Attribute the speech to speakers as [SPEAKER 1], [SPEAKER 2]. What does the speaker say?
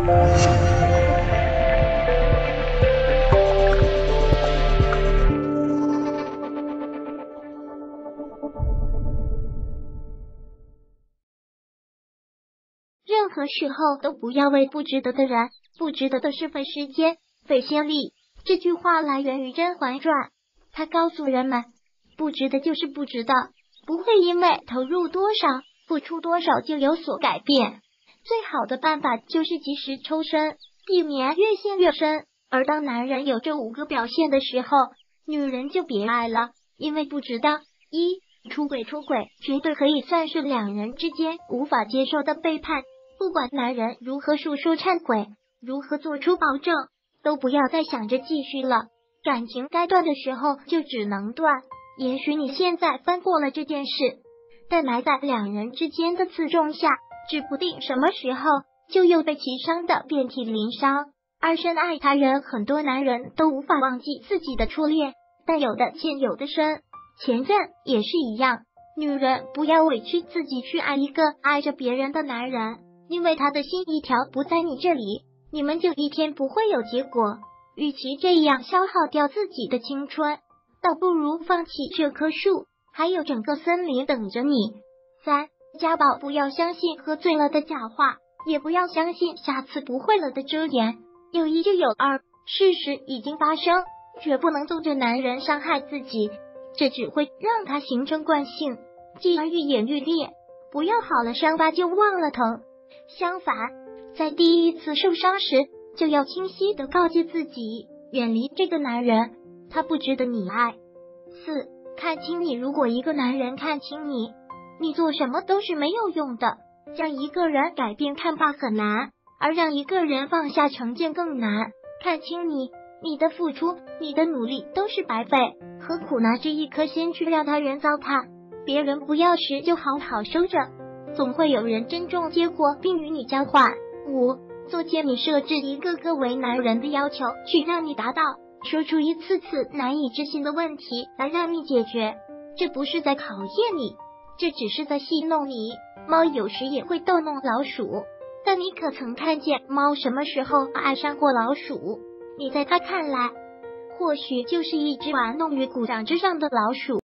[SPEAKER 1] 任何时候都不要为不值得的人、不值得的事费时间、费心力。这句话来源于《甄嬛传》，它告诉人们，不值得就是不值得，不会因为投入多少、付出多少就有所改变。最好的办法就是及时抽身，避免越陷越深。而当男人有这5个表现的时候，女人就别爱了，因为不值得。一、出轨绝对可以算是2人之间无法接受的背叛。不管男人如何述说忏悔，如何做出保证，都不要再想着继续了。感情该断的时候就只能断。也许你现在翻过了这件事，但埋在2人之间的刺种下，指不定什么时候就又被其伤得遍体鳞伤。而深爱他人，很多男人都无法忘记自己的初恋，但有的浅有的深。前任也是一样，女人不要委屈自己去爱一个爱着别人的男人，因为他的心一条不在你这里，你们就一天不会有结果。与其这样消耗掉自己的青春，倒不如放弃这棵树，还有整个森林等着你。3、家宝不要相信喝醉了的假话，也不要相信下次不会了的遮掩。有1就有2，事实已经发生，绝不能纵着男人伤害自己，这只会让他形成惯性，继而愈演愈烈。不要好了伤疤就忘了疼，相反，在第一次受伤时，就要清晰地告诫自己，远离这个男人，他不值得你爱。4、看清你。如果一个男人看清你，你做什么都是没有用的。将一个人改变看罢很难，而让一个人放下成见更难。看清你，你的付出、你的努力都是白费，何苦拿这一颗心去让他人糟蹋？别人不要时就好好收着，总会有人珍重结果并与你交换。5、做件你设置一个个为难人的要求，去让你达到，说出一次次难以置信的问题来让你解决。这不是在考验你，这只是在戏弄你。猫有时也会逗弄老鼠，但你可曾看见猫什么时候爱上过老鼠？你在它看来，或许就是一只玩弄于股掌之上的老鼠。